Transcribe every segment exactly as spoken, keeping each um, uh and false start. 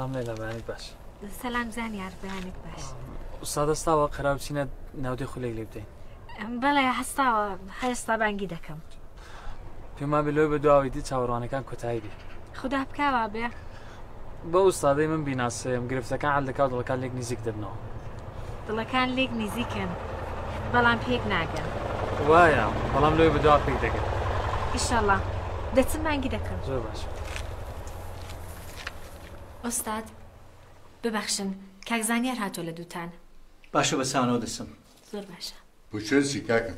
سلام ليلى بيانك باش. سلام زانيار بيانك باش. أستاذ استوى قراوتينا نودي خليك ليبتين. بلا يا حستاوى هاي طبعا جدكم. فيما بلوي بدواوي دي تصوراني كان كتايبي. خدها بكاوا بيا. بو أستاذي من بيناس مقرفتا كان عندك أو كان ليك نيزيك دبنو. والله كان ليك نيزيكن. بلام بيك ناقل. وايا بلام لوي بدوا بيك دقل. إن شاء الله. دتسمع جدكم. زور باش. أستاذ ببخشن کاک زانیار هاتو لدوتان. باشە بەسانەوە دەسم. زۆر باشە. بچێسی کاکە.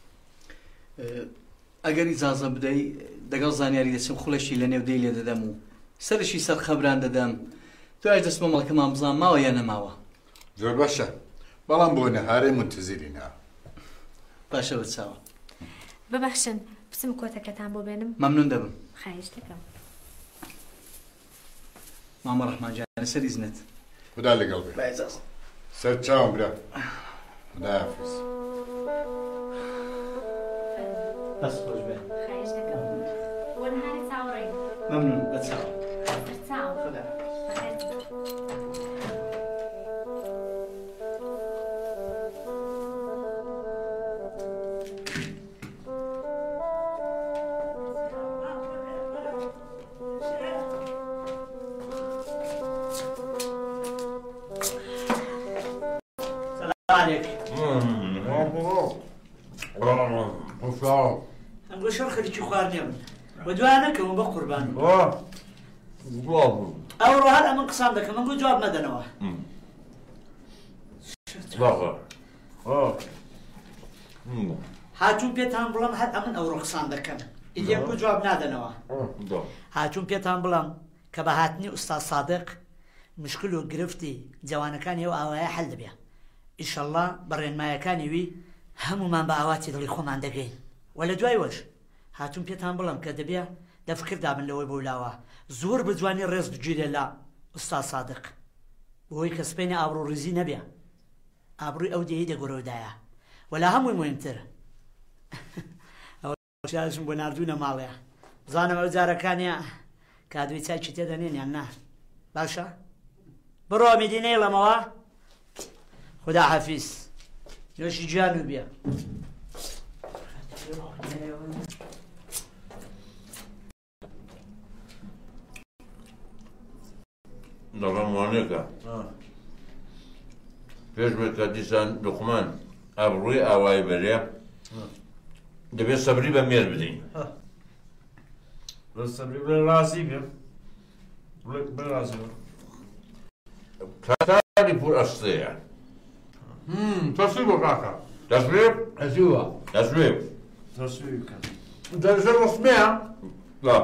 ئەگەر ئیجازە بدەی دەگەڵ زانیاری دەچم خوڵەشی لە نێو دەی لێ دەدەم و سەرشی سەر خەبران دەدەم. دوایش دەست بە مەڵکەمان بزان ماوە یان نەماوە. زۆر باشە. بەڵام بۆ نەهارێ منتزیرینە. باشە بچاوە. ببخشن بچم کۆتەکەتان بۆ بێنم. مەمنون دەبم. خواهش دەکەم. مامە ڕەحمانجان سەر ئیزنت. خدا لەگەڵ بێ. بەئیجازە. سەر چاوم برا. خداحافظ. دەست خۆش بێ. خواهش دەکەم. بۆ نهاری چاوەڕێین. مەمنون بەچاوە. بەچاو. خداحافظ. ئەمگۆ شەڕ خەریکی خواردنێم بە دوانەکەم بە قوربان ئەوڕۆ هەر ئەمن قسام دەکەم ئەمگۆ جواب مەدەنەوە هاتوون پێتان بڵم هەر ئەمن ئەوڕۆ قسام دەکەم ئیدی ئەمگۆ جواب نادەنەوە هاتوون پێتان بڵم کە بە هاتنی ئوستاز سادق مشکل و گرفتی جوانەکانی ئەو ئاوایە حەل دەبێ ئینشەڵڵا بە ڕێنمایەکانی وی هەمومان بە ئاواتی دڵی خۆمان دەگەین وە لە دوای وەش هاتوون پێتان بڵم کە دەبێ دەفکردا بن لەوەی بۆلاوە زۆر بە جوانی ڕێز بگیرێ لە ئوستاز سادق بۆی کە سپێنی ئابڕوو ڕزی نەبێ ئابڕووی ئەو دێی دەگۆرەودایە وەلا هەمووی مهمتر ئەوشم بۆ نردوونە ماڵەیە زانم ئەو جارەکانیە کادوی چاکی تێدەنێن یان نا باشە بڕۆ میدینەی لەمەوە خدا حافظ نوشی جوان و بیا دەڵام وانێکە پێش بێت کە دیسان لوقمان ئابڕووی ئاوای بەرێ دەبێت سەبری بە مێر بدەین سەبری بڵێ ڕازی بێ بڵێ ڕازی بێ کاتاری پوور ئەستەیە تەسوی بۆ کاکە. دەسوێ ئەزیوە. دەسوێ تەسوی بکەن. دەژە ڕسمەیە؟ لا.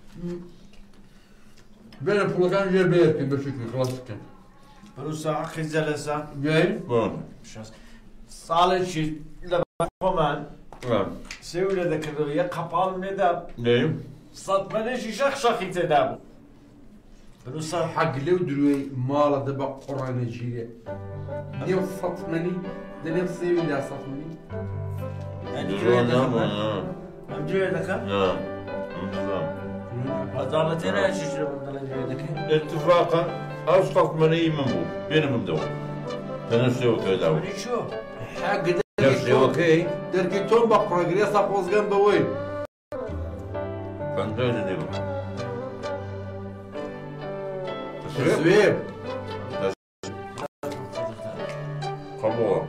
بێنە پوڵەکان ژێر بێرکن بەشێکی خلاص بکەن. بەروسا حەقی جەلەسە. گەی؟ بۆن. ساڵێکی لە خۆمان سێو لێ دەکردەوە یەک قەپاڵ لێدا نەیم سەد مەلێژی شەخ شەخی تێدا بوو. بەروسا حەق لەو دروێی ماڵە دەبە قوڕانە گیرێ. نێو سەد مەلی دەبێت سێویدا سەد مەلی. ئەم دوێ دەکەم؟ نا. عەداڵەتێ نایە چیش لە بم دەڵێ دوێ دەکەین؟ اتفاقا ئەو سەد مەلەی من بوو بێنە بمدەوە تەنەشتەوە پێداوە. چۆ؟ حەق دەرشێوەکەی دەرگی تۆم بە قوڕەگرێ سەپۆزگەم بەوەی. پەنجای دەدێ بم. تەسوێ. قبوڵە.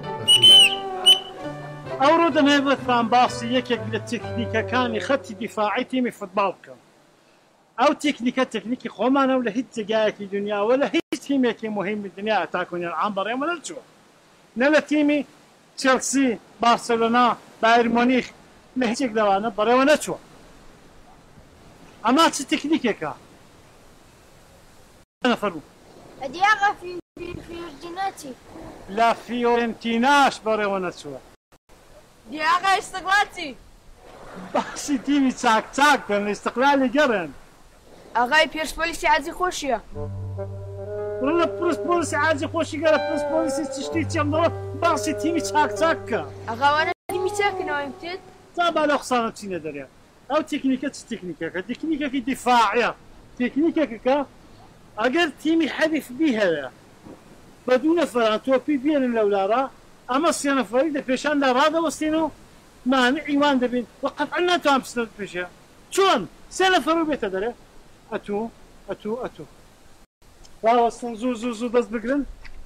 ئەوڕۆ دەمەوێتتان باسی یەکێک لە تێکنیکەکانی خەتی دیفاعی تیمی فوتباڵ بکەم. ئەو تێکنیکە تێکنیکی خۆمانە و لە هیچ جێگایەکی دنیاوە لە هیچ تیمێکی مهمی دنیا تاکۆنێن ئەم بەڕێمە نەچووە. نە لە تیمی چێلسی، بارسەلۆنا، بایر مۆنیخ لە هیچێک لەوانە بەڕێوە نەچووە. ئەما چ تێکنیکێکە؟ نەفەرموو. ئەدیاغا فیۆرنتیناتی. لا فیۆرنتیناش بەڕێوە نەچووە. دیاغا ئیستقلاتی. باسی تیمی چاک چاک بن لە ئیستقلالی گەڕێن. ئاغای پێرسپۆلیسی عاجی خۆشیە. بڕە لە پرسپۆلیسی عاجی خۆشی گەرە پرسپۆلیسی چشتی چێمەوە باسی تیمی چاک چاک بکە. ئاغاوانە تیمی چاکەنەوەی بتێت؟ تا با لەو قسانە بچینە دەرێ. ئەو تێکنیکە چ تێکنیکەکە؟ تێکنیکێکی دیفاعیە. تێکنیکێکەکە ئەگەر تیمی حەریف بی هەیە بە دوو نەفەران تۆپی بێنن لەولارە ئەمە سێ نەفەری لە پێشاندا ڕادەوەستێن و مانعی وان دەبین و قەتعا ناتوان بچنە پێشە چۆن سێ نەفەر و بێتە دەرێ ئەتوو ئەتوو ئەتوو ڕاوەستن زوو زوو زوو دەست بگرن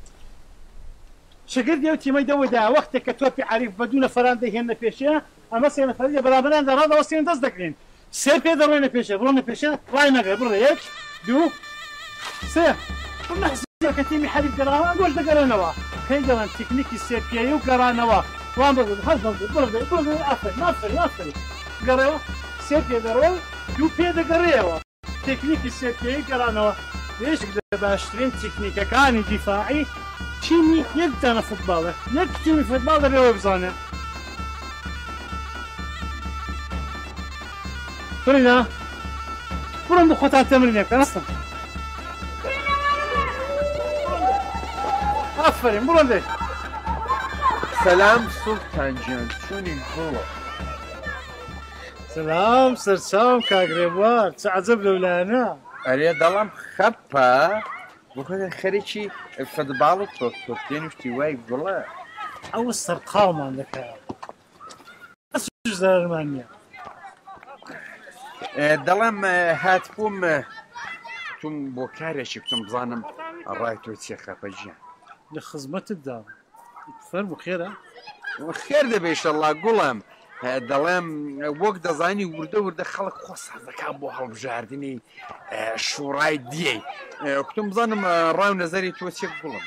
شەگردی ئەو تیمەی دەوەدا وەختێک کە تۆپی عەریف بە دوو نەفەران دەهێنە پێشەیە ئەمە سێ نەفەری لە بەرامبەراندا ڕادەوەستێن دەست دەکرێن سێ پێ دەڕۆینە پێشە بڕۆنە پێشە ڕای نەگەر بڕێ یەک دوو سێ کە تیمی حەریف گەڕاوە گۆش دەگەڕێنەوە پێی دەڵێن تکنیکی سێ پێیە و گەڕانەوە وان بگرن هەست بڵێ بڵێ بڵێ ئافرین ئافرین ئافرین گەڕێەوە سێ پێ دەڕۆ دوو پێ دەگەڕێەوە تکنیکی سێ پێی گەڕانەوە یەکێک لە باشترین تکنیکەکانی دیفاعی تیمی یەک دانە فوتباڵە یەک تیمی فوتباڵ دەبێەوە بزانێ بڕینە بڕۆن بۆ خۆتان تەمرینێکە هەستن ئافرین بڕۆن دێ سەلام سوڵتان گیان چۆنی گوڵە سلام سەرچاوم کاگرێبوار چ عەجەب لەولایانە ئەرێ دەڵام خەپە بۆکەدە خەریکی فەتباڵ و تۆپتۆپتێن وشتی وای گوڵە ئەوە سەرقاڵمان دەکات ئەسوش زارمان نییە دەڵێم هاتبووم توم بۆ کارێکی بتم بزانم ڕای تۆ چیە خەپە گیان لە خزمەتت داوە فەرموو خێرە خێر دەبێ ئیشەڵڵا گوڵم دەڵێم وەک دەزانی وردە وردە خەڵک خۆ سازەکان بۆ هەڵبژاردننی شوڕای دیەی کوتم بزانم ڕاو نەزەری تۆ چێک گوڵم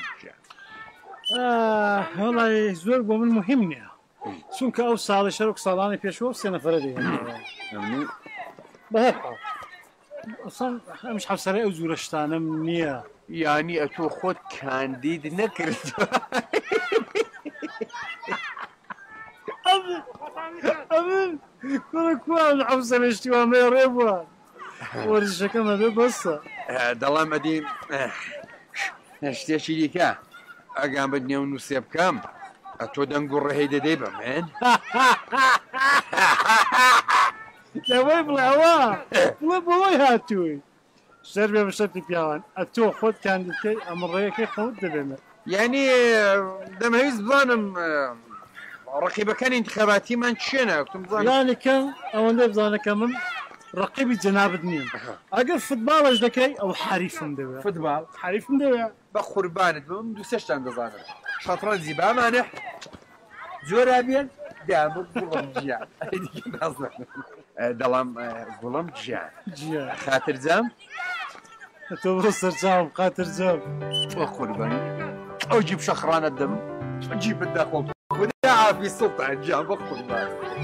هەڵی زۆر بۆ من مهم نییە چونکە ئەو ساڵی شەرک ساڵانی پێشەوە سێ نەفەرە دێن بەهەرحاڵ ئەمش حەفسەرەی ئەو زوورە شتانەم نییە یانی ئەتۆ خۆت کاندید نەکرد ئەمن کوڕە کوان حەفسەرشتیوان ڕێ بووە وەرزشەکەمە بێ بەسە دەڵام ئەدی شتێکی دیکە ئەگان بە نێو نووسێ بکەم ئەتۆ دەنگ و ڕێهەی دەدەی بە من لەوەی بڵێەوە بڵێ بەوەی هاتووی سەر بێ بەشەتی پیاوان ئەتۆ خۆت کاندیدکەی ئەمە ڕێیەکەی خەوت دەبێنە یعنی دەمەویست بزانم ڕقیبەکانی انتخاباتیمان چێنە کوتم بزانم یانەکەم ئەوەندە بزانەکە من ڕقیبی جەنابەت نییە ئەگەر فوتباڵش دەکەی ئەو حریفم دەوێت فوتباڵ حریفم دەوێت بە قوربانت بم دوو سێشتان دەزانم شەترەنجی بامانە جۆرا بێن دابوو گوڵم گیان دەڵام گوڵم گیان خاترجەم تۆ بڕۆ سەرچاوم خاترجەم بە قوربانی ئەو جیب شەخڕانت دەم جیبت دەخۆم خدا عافی سوڵتان گیان بە قوربان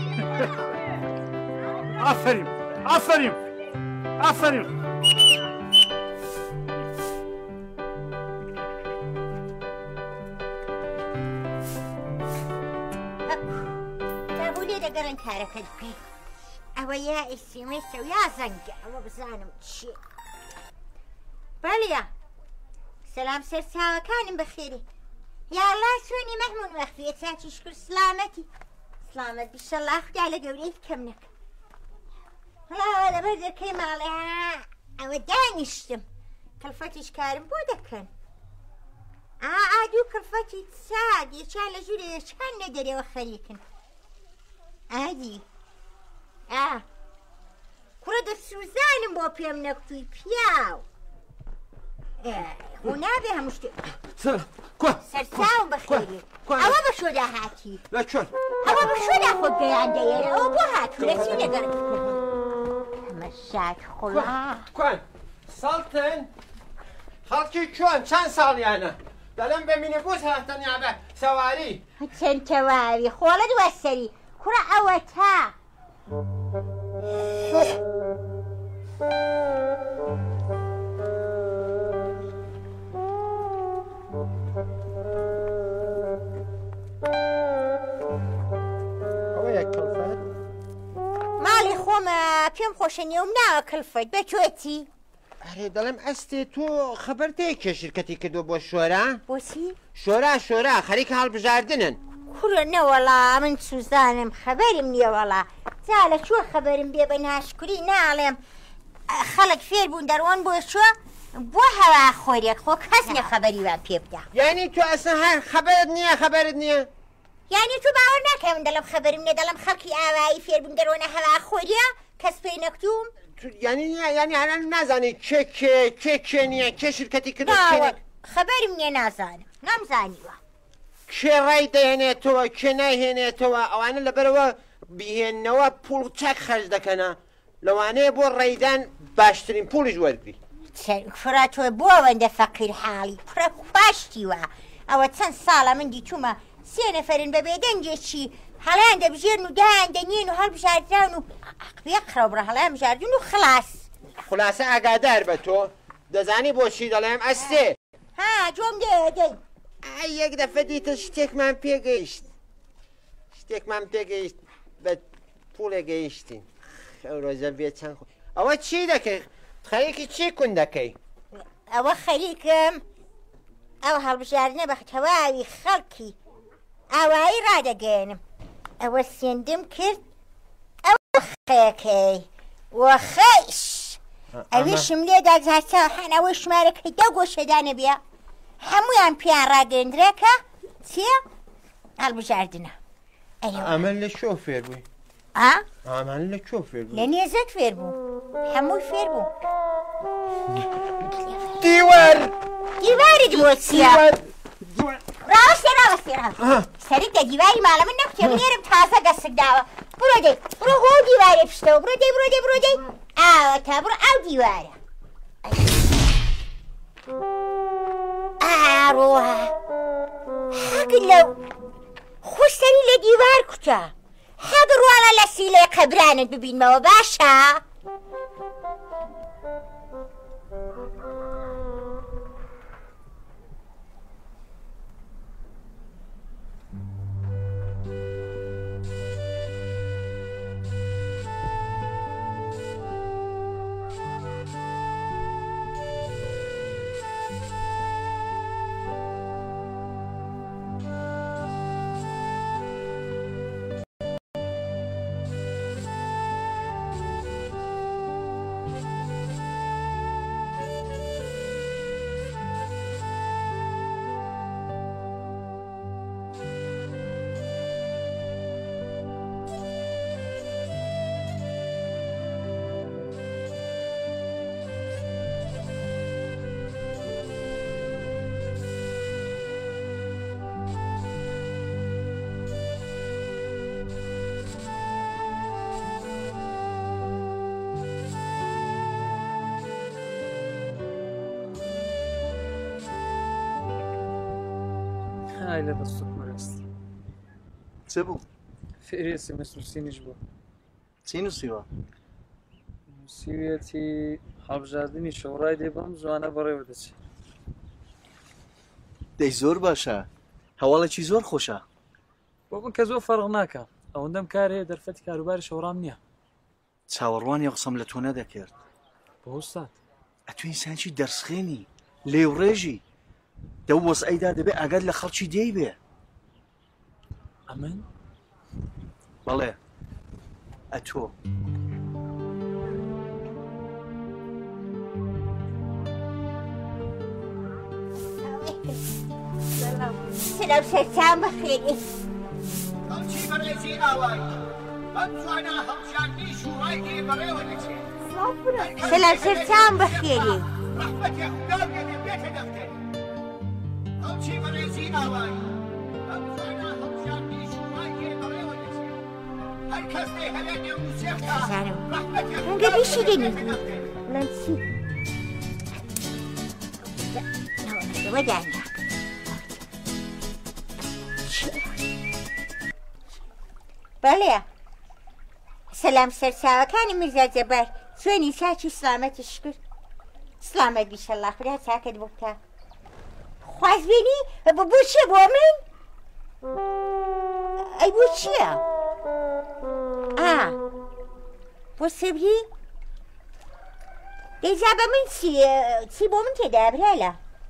ئافەرین ئافەرین ئافەرین دابوو لێ دەگەڕن کارەکەت بکەین ئەوە یا ئیسیمەسە و یا زەنگە ئەوە بزانم چیە بەڵێ سەلام سەرچاوەکانم بەخێری یاڵا چۆنی مەحموود مەخفیە چاچی شکر سلامەتی سلامەت بیشەڵا خوددا لە گەورەیت کەم نەکە وڵاوە لەبەر دەکەی ماڵێ ئەوە دانیشتم کەلفەتیش کارم بۆ دەکەن ئا دوو کەلفەتی ساد یەکیان لە ژوورە یەکیان لە دەرەوە خەریکن ئادی ئا کوڕە دەسوزانم بۆ پێم نەکوتووی پیاو خۆ نابێ هەموو شتێ سەرچاوم بەخێری ئەوە بە شۆدا هاتی لە چۆن ئەوە بە شۆدا خۆت گەیاندەیە ئەوە بۆ هاتوو لە چی لەگەڕ ئەمە شاک خۆڵا کوان ساڵتن خەڵکی چۆن چەند ساڵیانە دەڵێم بە مینیبوس هاتەنیا بە سەواری چەند تەواوی خۆڵە دووەسەری کوڕە ئەوە تا ماڵی خۆمە پێم خۆشە نێوم ناوە کلفت بە تۆتی ئەرێ دەڵێم ئەستێ تۆ خەبەردەیە کێ شرکەتی کردو بۆ شۆرا بۆچی شۆرا شۆرا خەریکە هەڵبژاردنن کوڕە نەوەڵا من سوزانم خەبەرم نییە وەڵا جا لە چوە خەبەرم بێ بە ناشکوری ناڵێم خەڵک فێر بوون دەڕۆن بۆ چوە بۆ هەوا خۆرێک خۆ کەس نە خەبەریوان پێ بدە یعنی تو ئەسە هەر خەبەرت نییە خەبەرت نییە یعنی تو باوەڕ ناکەی من دەڵم خەبەرم نییە دەڵم خەڵکی ئاوایی فێربوون دەرۆنە هەوا خۆریە کەس پێی نەکتوم یعنی یعنی هەران نازانی کێ کێ کێ کێ نییە کێ شرکەتی کرد خەبەرم نییە نازانم نامزانیوە کێ ڕای دەهێنێتەوە کێ ناهێنێتەوە ئەوانە لەبەرەوە بهێننەوە پوڵ چاک خەرج دەکەنە لەوانەیە بۆ ڕێیدان باشترین پوڵیش وەرگری فرا تۆ بۆ ئەوەندە فەقیر حاڵی پڕە باشتیوە ئەوە چەند ساڵە من دیتومە سێ نەفەرن بە بێدەنگێکی هەڵیان دەبژێرن و دایان دەنێن و هەڵبژاردران و عقبێ قڕەو بڕە هەڵیان بژاردون و خلاص خولاسە ئاگادار بە تۆ دەزانی بۆچی دەڵێم ئەستێ ها جۆم دێدەی ئای یەک دەفە دیتە شتێکمان پێگەیشت شتێکمان پێگەیشت بە پوڵێ گەیشتین ئەو ڕۆژە بێت چەند ئەوە چی دەکەی خەریکی چی کون دەکەی ئەوە خەریکم ئەو هەڵبژاردنە بە تەواوی خەڵکی ئاوایی ڕادەگەێنم ئەوە سێندم کرد ئەو خەیەکەی وە خەیش ئەویشم لێدا جارچاو هەن ئەوەی ژمارەکەی دە گۆشەدانە بێ هەمویان پیان ڕاگەندرێکە چییە هەڵبژاردنە ئەمە لە شۆ فێر بووی ئامان لە کۆ فێر بوو لە نێزت فێر بوو هەمووی فێر بوو دیوار دیواری بۆ چییە ڕاوەستێ ڕاوەستێ سەرک دە دیواری ماڵە من نەکوتێ منێرم تازە دەسک داوە بڕۆ دەی بڕۆ هۆ دیوارێ پشتەوە بڕۆ دەی بڕۆ دەی بڕۆ دەی ئاوە تا بڕۆ ئەو دیوارە ئاڕۆها حەگت لەو خۆشتەری لە دیوار کوتە حەگ ڕواڵە لە سیلێ قەبرانت ببینمەوە باشە هاي لبس مرست چه بوو؟ فێری سمس نووسینیش بوو چی نووسیوە؟ نووسیوێتی هەڵبژاردننی شەوڕای دێ بەم زوانە بەڕێوە دەچێت دەی زۆر باشە هەواڵێکی زۆر خۆشە بۆ من کە زۆر فەرق ناکە ئەوەندەم کارێ دەرفەتی کاروباری شەوڕام نییە چاوەڕوانی قسەم لە تۆ نەدەکرد بۆ ئوستاد ئەتو ئینسانکی دەرسخێنی لێوڕێژی دەو وەسعەیدا دەبێ ئاگات لە خەڵکی دێی بێ ئەمن؟ بەڵێ ئەتۆ سلام سەرچاوم بەخێری خەڵکی بەڕێزی ئاوایی بەم جوانە هەڵبژاردننی شوڕای دێ بەڕێوە دەچێت سلام سەرچاوم بەخێری ڕەحمەتی خوددا بێنێ بێتە دەفتەر خەڵکی بەڕێزی ئاوایی بەم جوانە هەڵبژاردننی شوڕای دێ بەڕێوە دەچێت هەر کەس دەی هەلێ نێونووسێکە ڕەحمەتی ڕەنگە بیشیدنی بڵێن چی وەدانە بەڵێ سەلام سەرچاوەکانی میرزا جەبار چۆنی چاکی سلامەتیش کرد سلامەت بیشەڵا خوددا چاکت بۆ بکە خوازبێنی بۆ چییە بۆ من ئەی بۆ چییە ئا بۆ سەبری دەیجا بە من چی چی بۆ من تێدا برالە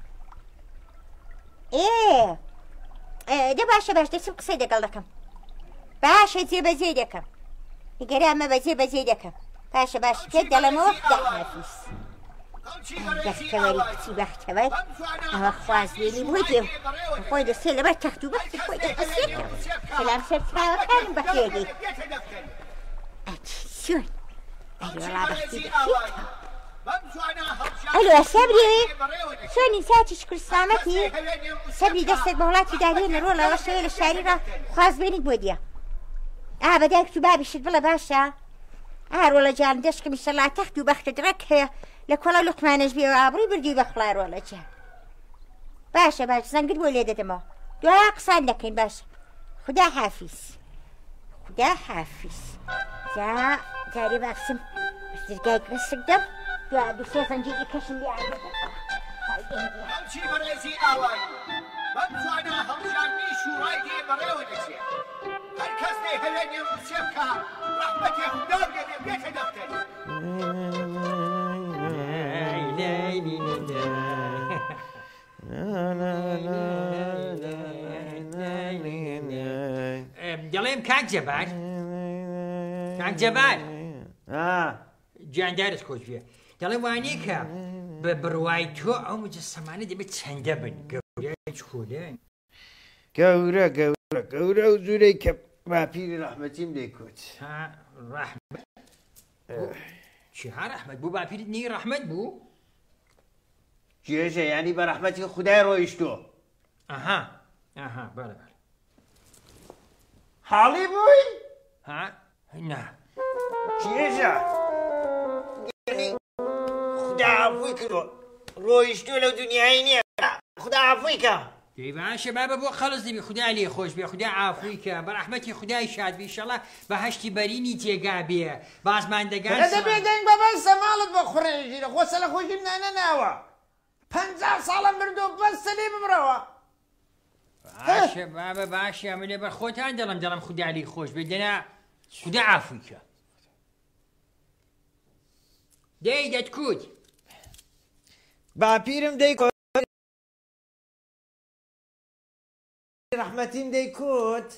ئێ دە باشە باش دەچم قسەی لەگەڵ دەکەم باشە جێبەجێ دەکەم ئەگەر ئەمە بەجێ بەجێ دەکەم باشە باش پێت دەڵێمەوە دەحافیز بەختەوەری کچی بەختەوەر ئەوە خوازبێنی بۆ دێ خۆی دەسێ لەبەر تەخت و بەختی خۆی دەسێتەوە سەلام سەر چاوەکانم بەخێرێ چۆن ئەی وەڵا بەختی بەخێتەوە ئەلۆ سەبری چۆنی ساتی شکر سلامەتی سەبری دەستێک بە وڵاتی دارێنە ڕۆڵەوە شەوێ لە شاری ڕا خوازبێنیت بۆ دیە ئا بەدایک و بابیشت بڵە باشە ئا ڕۆڵە جان دەشکم ئیشەڵا تەخت و بەختت ڕەک هەیە لە کۆڵە لوقمانەش بێ و ئابڕووی بردی بەخڵا ڕۆڵە جان باشە باش زەنگت بۆ لێ دەدەمەوە دوایە قسان دەکەین باشە خدا حافیز خدا حافیز جا جارێ باکسم دەرگای گرسک دەم دوای دوسێ فەنجێکی کەشم لێ هەڵچی بەڕێزی ئاوایی بەم جوانە هەڵژاردنی شوڕای دێ بەڕێوە دەچێت هەر کەس دەی هەوێ نێوچێ بکە ڕەحمەتی خوددا بێنێ بێتە دەفتەر دەڵێم کاک جەبار کاک جەبار گیاندارت خۆش بێ دەڵێ وانەیە کە بە بڕوای تۆ ئەو مجسەمانە دەبێت چەندە بن گەورەی خۆدەن گەورە گەورە گەورە و زورەی کە باپیری ڕەحمەتیم دەیکوت ڕەحمەت چی ها ڕەحمەت بوو باپیرت نی ڕەحمەت بوو جێژە ینی بە ڕەحمەتی خودای ڕۆیشتۆ ئەها ئەها بەڵێ بەڵێ حاڵی بووی ها نا جێژە خدا عەفوی کردۆ ڕۆیشتۆ لەو دنیای نییە خدا عەفوی کە دەی باشە بابە بۆ خەڵس دەبی خودای لێ خۆش بێ خودای عافوی کە بە ڕەحمەتی خودای شاد بی ئینشەڵا بەهەشتی بەرینی تێگا بێ بازماندەگان دەبێ دەنگ بەبەستە ماڵت بە خوڕێژیرە خۆسە لە خۆشیم نانەناوە پەنجا ساڵم بردۆ بەستە لێ بمرەوە باشە بابە باشە ئەمە لێ بەر خۆتان دەڵم دەڵم خودای لێ خۆش بێ دەنا خودای عافوی کە دەی دەتکوت باپیرم دەیکۆ ڕەحمەتیم دەیکوت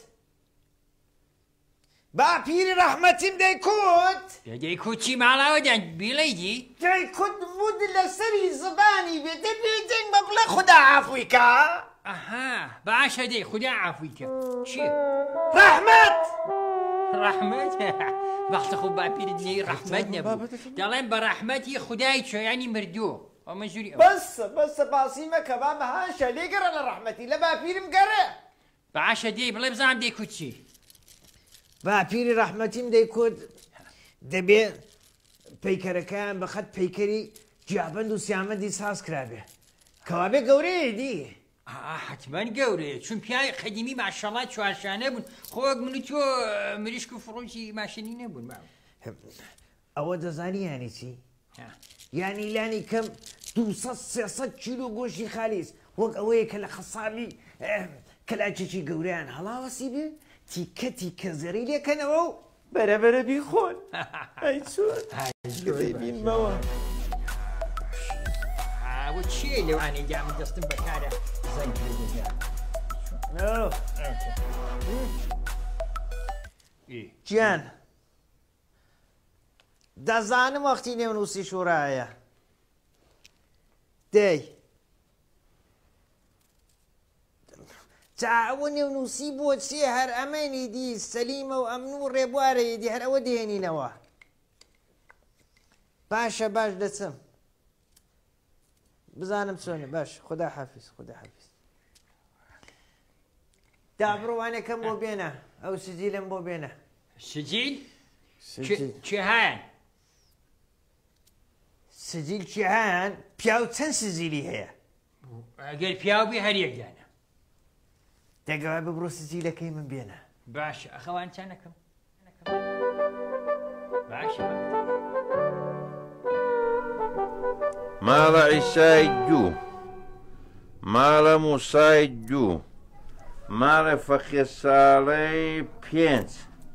باپیری ڕەحمەتیم دەیکوت دەیکوت چی ماڵاوە دەن بیڵەیدی دەیکوت مود لەسەری زبانی بێ دەبێ دەنگ بە بڵێ خوددا عافوی کە ئەها باشە دەی خودای عافوی کە چی ڕەحمەت ڕەحمەت بەختە خۆ باپیرت نی ڕەحمەت نەبوو دەڵێن بە ڕەحمەتی خودای چۆیانی مردووە ئەمە ژووری بەسە بەسە باسی مەکە با مەهاشە لێگەڕە لە ڕەحمەتی لە باپیرم گەڕێ باشە دێ بڵێ بزانم دەیکوت چی باپیری ڕەحمەتیم دەیکوت دەبێ پەیکەرەکەیان بە خەت پەیکەری جیابەند و سیامەندی ساز کرابێ کەوابێ گەورەیە دی حتمەن گەورەیە چون پیاوی قەدیمی ماشەڵڵا چوارشانە بوون خۆک من و تۆ مریشک و فڕۆژی ماشینی نەبوون ئەوە دەزانی یانی چی یانی لانی کەم دووسەد سێسەد کیلۆ گۆشتی خالیس وەک ئەوەیە کە لە خەسابی کەلاچێکی گەورەیان هەڵاوەسی بێ تیکە تیکە زەری لێکەنەوە و بەرەبەرە بیخۆن ئەی چۆن بینمەوە بۆ چیە لەوانەی جامە دەستم بەکارە زەنگ گیان دەزانم وەختی نێونووسی شوورایە دەی جا ئەوە نێونووسی بۆ چێ هەر ئەمەنی دی سەلیمە و ئەمن و ڕێبوارەیە دی هەر ئەوە دێنینەوە باشە باش دەچم بزانم چۆنە باش خدا حافظ خدا حافظ دابڕوانەکەم بۆ بێنە ئەو سجیلم بۆ بێنە سجیل چی هەیەن سجیل چی هەیەن پیاو چەند سجیلی هەیە ئەگەر پیاوبی هەر یەکدانە دەگەوای ببڕۆ سجیلەکەی من بێنە باشە ئەخەوان چا نەکەم باشە ماڵە عیسای دوو ماڵە موسای دوو ماڵە فەخێ ساڵەی پێنج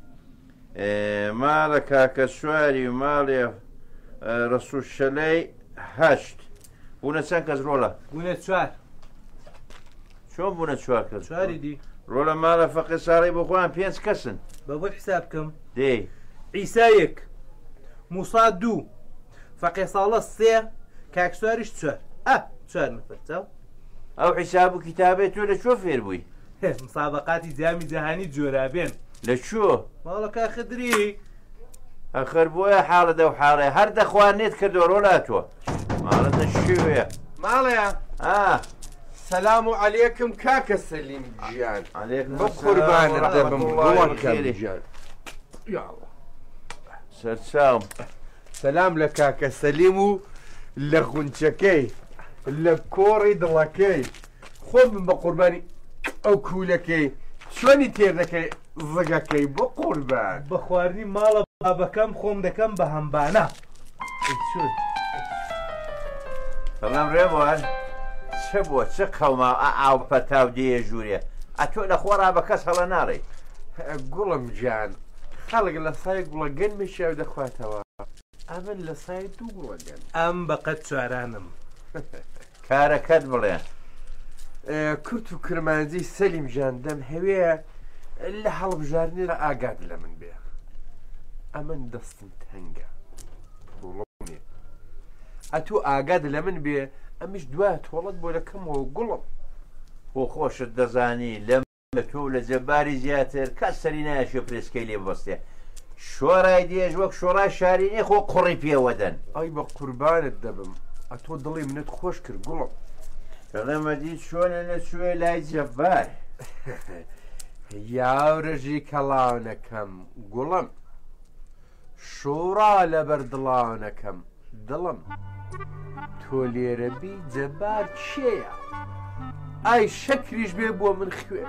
ماڵە کاکە سواری و ماڵێ ڕەسوول شەلەی هەشت بوونە چەند کەس ڕۆڵە بوونە چوار چۆن بوونە چوار کەس چواری دی ڕۆڵە ماڵە فەخێ ساڵی بۆ خۆیان پێنج کەسن بە بۆ حساب بکەم دێ عیسا یەک موسا دوو فەقێ ساڵە سێ کاکسواریش چوار ئە چوار نفر چاو ئەو حیساب و کتابێت تۆ لە چۆ فێر بووی مسابقاتی جامی جەهانی جۆرابێن لە چۆ ماڵە کاخدری ئەخر بۆیە حاڵە دە و حاڵێ هەر دەخوانێت کردۆ ڕۆلاتوە ماڵەتە شوێ ماڵەیە ئا سەلام و عەلێکم کاکە سەلیم گیان بە قوربانت دەبم گوڵەکەم گیان سەرچاوم سەلام لە کاکە سەلیم و لە غونچەکەی لە کۆڕی دڵەکەی خۆم بم بە قوربانی ئەو کوولەکەی چۆنی تێر دەکەی زگەکەی بۆ قوربان بە خواردنی ماڵە بابەکەم خۆم دەکەم بە هەمبانە بەڵام ڕێبوان چه بووە چه قەوما ئاو پەتاو دێ ژوورێ ئە تۆ لە خۆڕا بە کەس هەڵە ناڕێ گوڵم گیان خەڵک لە سای گوڵەگەنمی شاو دەخواتەوە ئەمن لە سای دوو گوڵەگەن ئەم بەقەت چوارانم کارەکەت بڵێ کورت و کرمانجی سەلیم ژان دەم هەوێ لە هەڵبژارنی لە ئاگات لە من بێ ئەمن دەستم تەنگە پوڵڵێ ئەتوو ئاگات لە من بێ ئەمیش دوای تۆڵەت بۆ دەکەمەوە گوڵم بۆ خۆشت دەزانی لە لە تۆ لە جەباری زیاتر کەس سەری نایشێ پرێسکەی لێ بەستێ شۆڕای دێژ وەک شۆڕای شارینێ خۆ قوڕی پێوەدەن ئەی بە قوربانت دەبم ئەتۆ دڵی منت خۆش کرد گوڵم کەڵەمەدی چۆنە نەچوێ لای جەبار یاورەژی کەڵاونەکەم گوڵم شۆڕا لەبەر دڵاونەکەم دڵم تۆ لێرەبی جەبار چێیە ئای شەکریش بێ بۆ من خوێ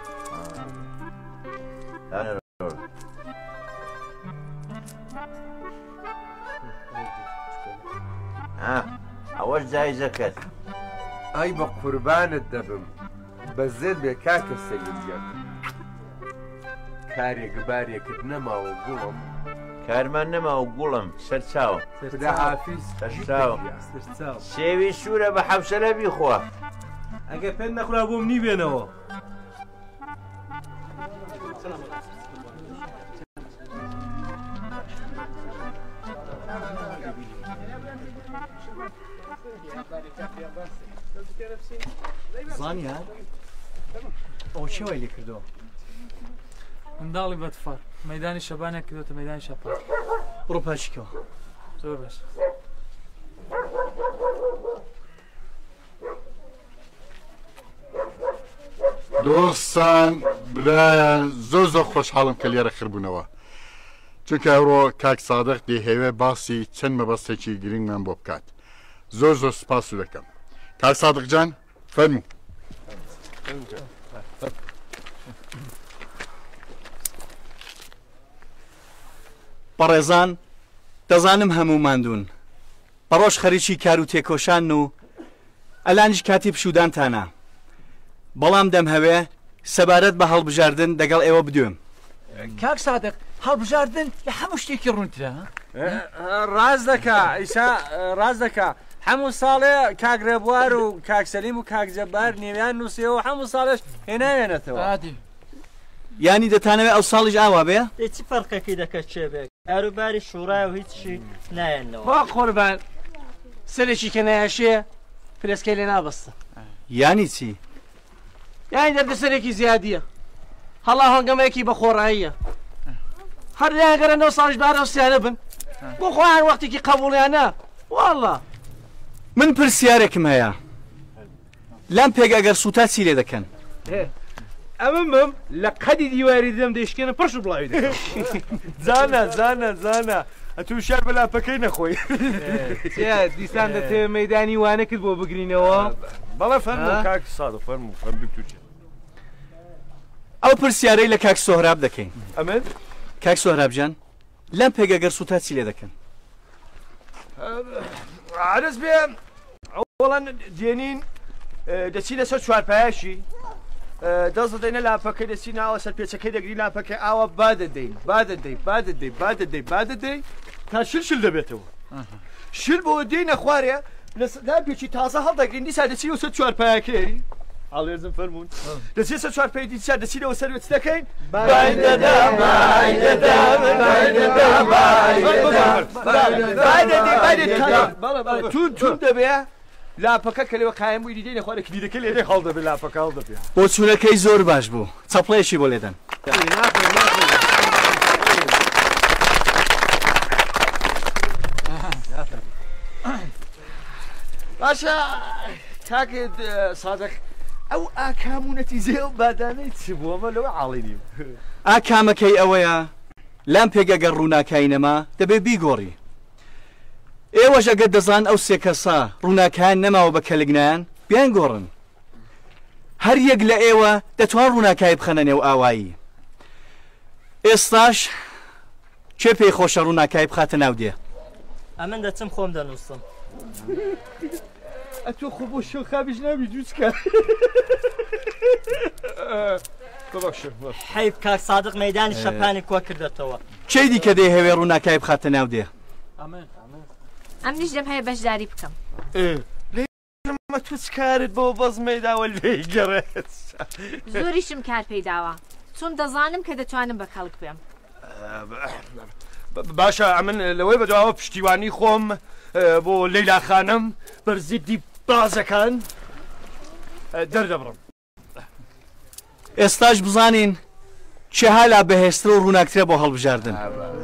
ئەوەش جایزەکەت ئای بە قوربانت دەبم بەزێت بێ کاکە سەلیمگەن کارێک بارێکت نەماوە گوڵم کارمان نەماوە گوڵم سەرچاوە خوداحافیز سەرچاوە سێوی سوورە بە حەوسەلە بیخوا ئەگە پێت نەخورا بۆم نی بێنەوە زانیار ئەو چی وای لێ کردەوە منداڵی بەدفەر مەیدانی شەبانێک کردوتە مەیدانی شەپات بڕۆ پاشیکەوە زۆر باش دۆستان برایان زۆر زۆر خۆشحاڵم کە لێرە خربوونەوە چونکە ئەوڕۆ کاک سادق دێهەوێ باسی چەند مەبەستێکی گرنگمان بۆ بکات زۆر زۆر سپاس و دەکەم کاک سادق جان فەرموو بەڕێزان دەزانم هەموو ماندوون بەڕۆژ خەریکی کار و تێکۆشان و ئەلانیش کاتی پشودانتانە بەڵام دەم هەوێ سەبارەت بە هەڵبژاردن دەگەڵ ئێوە بدوێم کاک سادق هەڵبژاردن لە هەموو شتێکی ڕوونترە ڕاز دەکا ئیسا ڕاز دەکا هەموو ساڵێ کاگرێ بوار و کاکسەلیم و کاکجەبار نێویان نووسیەوە هەموو ساڵش هێناوێنێتەوە ینی دەتانەوێت ئەو ساڵیش ئاوا بێ چی فەرقێکی دەکەت چێ بێک ئاروباری شوڕای و هیچی نایەنەوە وا قوربان سەرێکی کە نایەشێ پرێسکەی لێ نابەستە یانی چی؟ یانی دەردەسەرێکی زیادیە هەڵا هەنگەمەیەکی بە خۆڕاییە هەر لایەنگەرەنەوە ساڵش بارە وسیانە بن بۆ خۆیان وەختێکی قەبوڵیانە واڵڵا من پرسیارێکم هەیە لام پێک ئەگەر سوتا چی لێ دەکەن ئەمن بم لە قەدی دیواری دەم دەیشکێنە پڕش و بڵاوی دەکەم زانە زانە زانە ئەتوو شار بەلاپەکەی نەخۆی دیسان دەتەوێت مەیدانی وانەکرد بۆ بگرینەوە بەڵێ فەرموو کاک سادە فەرموو فەرموو تووچێ ئەو پرسیارەی لە کاک سۆهراب دەکەین ئەمن کاک سۆهرابجان لەم پێک ئەگەر سوتا چی لێ دەکەن عرض بێ ئەوڵەن دێنین دەچی لەسەر چوارپایشی دەست دەدەینە لاپەکەی دەچی ناوە سەر پێچەکەی دەگری لاپەکەی ئاوە با دەدەین با دەدەین با دەدەین با دەدەین با دەدەین تا شل شل دەبێتەوە شل بۆ دێینە خوارێ لە پێکی تازە هەڵدەگرین دیسا دەچی و سەر چوارپایەکەی هەڵێزم فەرمونون دەچێت سەر چوار پێی دیچە دەچینەوە سەروێت دەکەین تون تون دەبێ لاپەکە کە لەوە قایم بووی دیدەی نەخوا کلیدەکە لێرە هەڵ دەبێت لاپەکە هەڵ دەبێت بۆ چوونەکەی زۆر باش بوو چەپڵێکی بۆ لێدەن باشە کاکە سادق ئەو ئاکامونەتی زێو بادانەی چ بووەمە لەوە عاڵینیم ئاکامەکەی ئەوەیە لام پێگەگەر ڕووناکاینەما دەبێ بیگۆڕی ئێوەش ئەگەر دەزان ئەو سێ کەسا ڕووناکیان نەماوە بە کەلگنیان بیان گۆڕن هەر یەک لە ئێوە دەتوان ڕووناکای بخەنە نێو ئاوایی ئێستاش چێ پێی خۆشە ڕووناکای بخاتە ناو دێ ئەمن دەچم خۆم دەنووسم ئەتۆ خۆ بۆ شێو خابیش نابی جوچکە حیف کاک سادق مەیدانی شەپانی کۆ کردێتەوە چی دیکە دەی هەوێ ڕووناکای بخاتە ناو دێ ئەم نیش دەم هەیە بەشداری بکەم لێمە تو چکارت بۆ بەز مەیداوە لێی گەڕێت زۆریشم کار پێیداوە چون دەزانم کە دەتوانم بە کەڵک بێم باشە ئەمن لەوەی بەدواوە پشتیوانی خۆم بۆ لەیلا خانم بەرزیدی بازەکان دەردەبڕم ئێستاش بزانین چه هالا بەهێزترە و ڕووناکترە بۆ هەڵبژاردن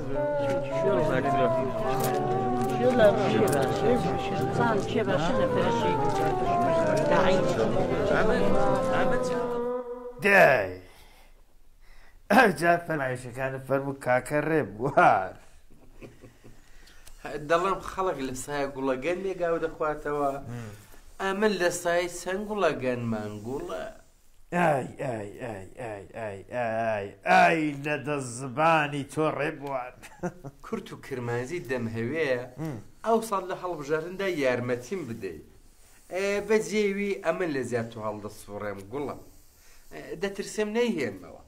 دای ئەوجا فەرمایشەکانە فەرموو کاکە ڕێبوار دەڵێم خەڵک لە سایە گوڵەگەن لێگاو دەخواتەوە ئەمن لە سای چەند گوڵەگەن مانگوڵە ئای ئای ئای ئای ئای ئای ئای لە دەزبانی تۆ ڕێبوار کورت و کرمانزی دەمهەوەیە ئەو ساڵ لە هەڵبژارندا یارمەتیم بدەیت بەجێوی ئەمن لە زیاد و هەڵدەسوڕێم گوڵم دەترسێم نەیهێنمەوە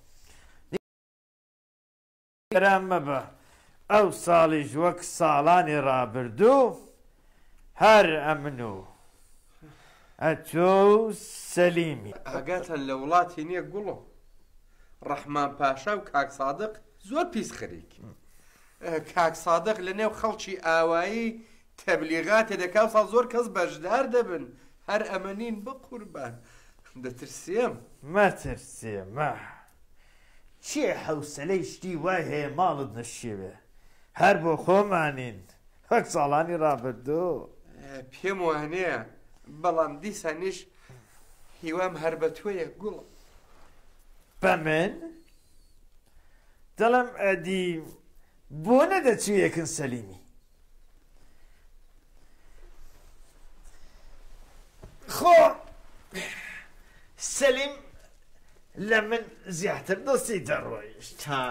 گەرام مەبە ئەو ساڵیش وەک ساڵانی ڕابردوو هەر ئەمن و ئەتۆ سەلیمی ئاگاتان لە وڵاتی نییە گوڵم ڕەحمان پاشا و کاک سادق زۆر پیس خەریکی کاک سادق لە نێو خەڵکی ئاوایی تەبلیغاتێ دەکا ساڵ زۆر کەس بەشدار دەبن هەر ئەمەنین بە قوربان دەترسێم مەترسێ مە چێ حەوسەلەی شتی وای هەیە ماڵت نەشێوێ هەر بۆ خۆمانین وەک ساڵانی ڕابردوو پێم وانەیە بەڵام دیسانیش هیوام هەر بە تۆیە گوڵم بە من دەڵم ئەدی بۆ نەدەچوو یەکن سەلیمی خۆ سەلیم لە من زیاتر دۆستی دەڕۆیشت تا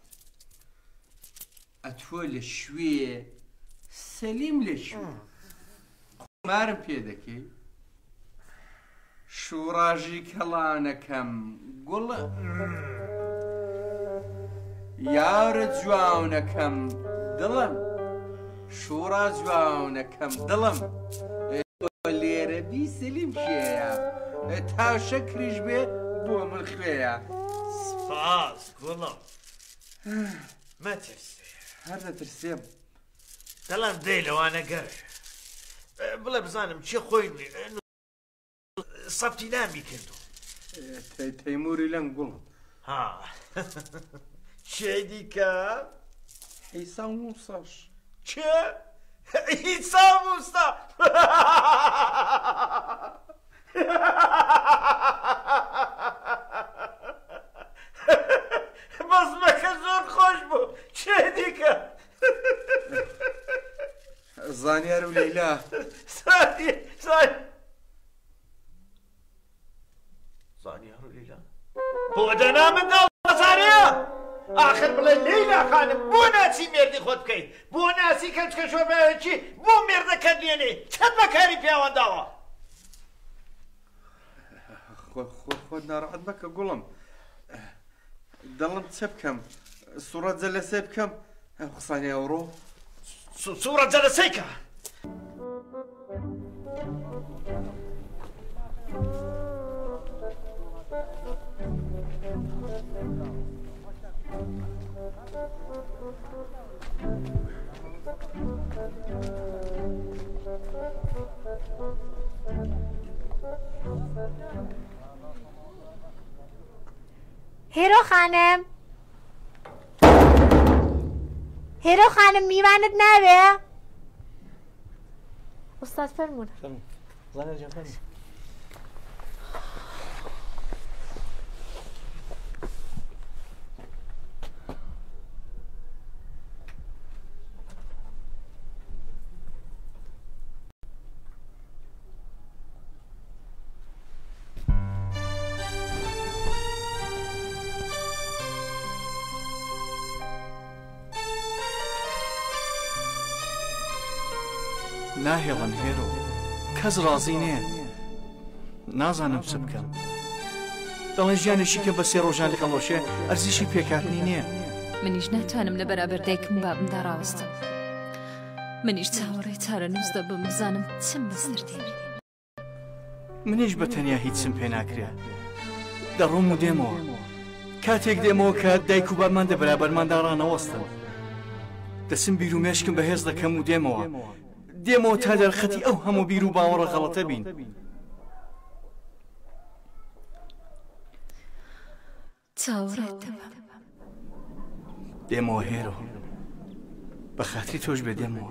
ئەتۆ لە شوێ سەلیم لە شوێ قمارم پێ دەکەی شوڕاژی کەڵانەکەم گوڵە یارە جوانەکەم دڵم شوڕا جوانەکەم دڵم لێرە بی سەلیم شێیە تا شەکریش بێ بۆ من خوێیە سپاس گوڵم مەترسێ هەر دەترسێم دەڵم دەی لەوانە گەر بڵێ بزانم چی خۆی سەفتی نامی کردو تەیموری لەنگ گوڵم ها چێ دیکە ئیسا موساش چێ ئیسا موسا بەزمەکە زۆر خۆش بوو چێ دیکە زانیار و لەیلا زانیار و لەیلا بۆ دەنا منداڵ بەزانەیە ئاخر بڵێ لەیلا خانم بۆ ناچی مێردی خۆت بکەیت بۆ ناسی کەچکە شۆبەیەکی بۆ مێردەکە دێنێ چەند بەکاری پیاوەنداوە خۆت ناڕەحەت مەکە گوڵم دەڵم چە بکەم سوڕەت جەلەسێ بکەم قسانی ئەوڕۆ سوورەت جەلەسەیکە هێرۆ خانم هێرۆ خانم میوانت ناوێ ئوستاد فەرموون زانێجان فەرموون ناهێڵن هێرۆ کەس ڕازی نییە نازانم چ بکەم دەڵێن ژیانێکی کە بە سێ ڕۆژان لەقەڵۆشێ ئەرزیشی پێکاتنی نییە منیش ناتوانم لە بەرابەر دایکم بابمدا ڕاوەستم منیش چاوەڕێ چارە نووس دەبم بزانم چم بەسەر دێنێ منیش بە تەنیا هیچم پێ ناکرێ دەڕۆم و دێمەوە کاتێک دێمەوە کە دایک و بابمان دە بەرابەرماندا ڕانەوەستن دەسم بیر و مێشکم بەهێز دەکەم و دێمەوە دێمەوە تا دەرخەتی ئەو هەموو بیر و باوەڕە غەڵەتە بین چاوەڕێت دەبم دێمەوە هێرۆ بە خاتری تۆش بێ دێمەوە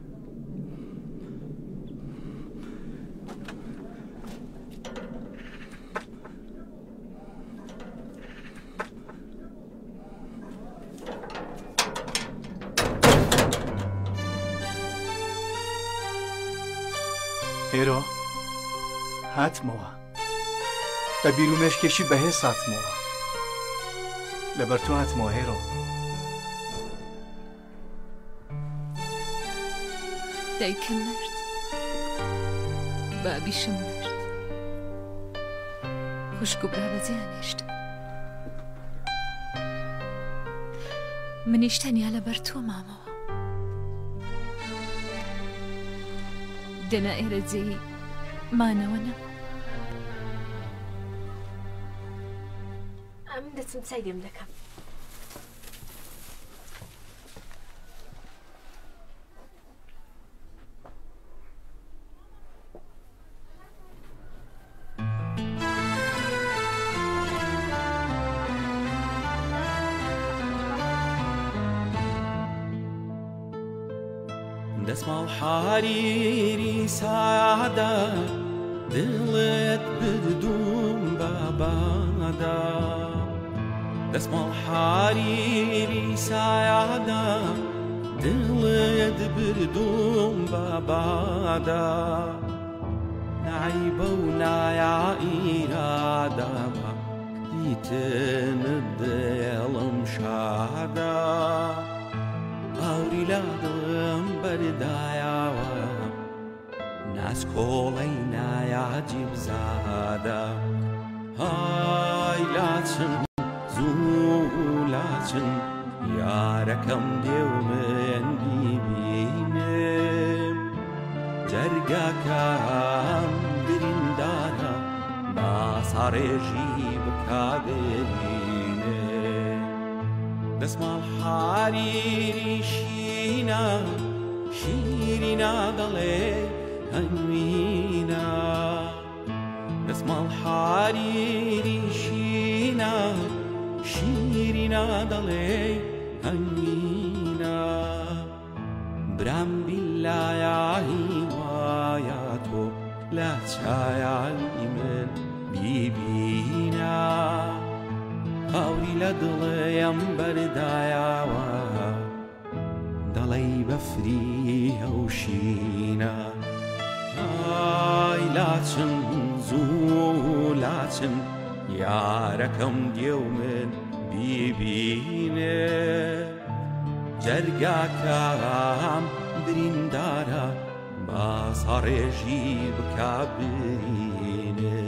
هێرۆ هاتمەوە بە بیر و مێشکێکی بەهێز هاتمەوە لەبەر تۆ هاتمەوە هێرۆ دایکم مرد بابیشم مرد خوشک و برا بەجێیان هێشتا منیش تەنیا لەبەر تۆ مامەوە دەنا ئێرە جێی مانەوە نەما ئەمن دەچم چای دێم دەکەم دەسماڵ حاریری سادا دڵت بردوم بابادا دەسماڵ حاریری سادا دڵت بردوم بابادا نعیبە و نایە ئیرادا دیتن دڵم شادا ئاوری لادڵم بەردایاوە ناسکۆڵەی نایاجی بزادا های لاچن زوو لاچن یارەکەم دێ و من بیبینم جەرگاکەم بریندارە باساڕێژی بکابێنێ دەسماڵ حاریری شینە شیرینا دەڵێ هەنوینە دەسماڵ حاریری شینە شیرینا دەڵێ هەنوینە برام بیلایە هیوایە تۆ لە چایانی من بیبینە هاوری لە دڵێم بەردایاوە دەڵێی بەفری هەوشینە ئای لاچن زوو لاچن یارەکەم دێ و من بیبینێ جەرگاکەم بریندارە باساڕێژی بکابرینێ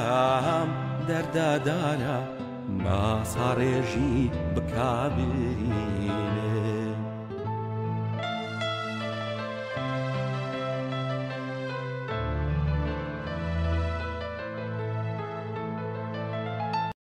جەرگاکەم دەردادارە باساڕێژی بکابرینێ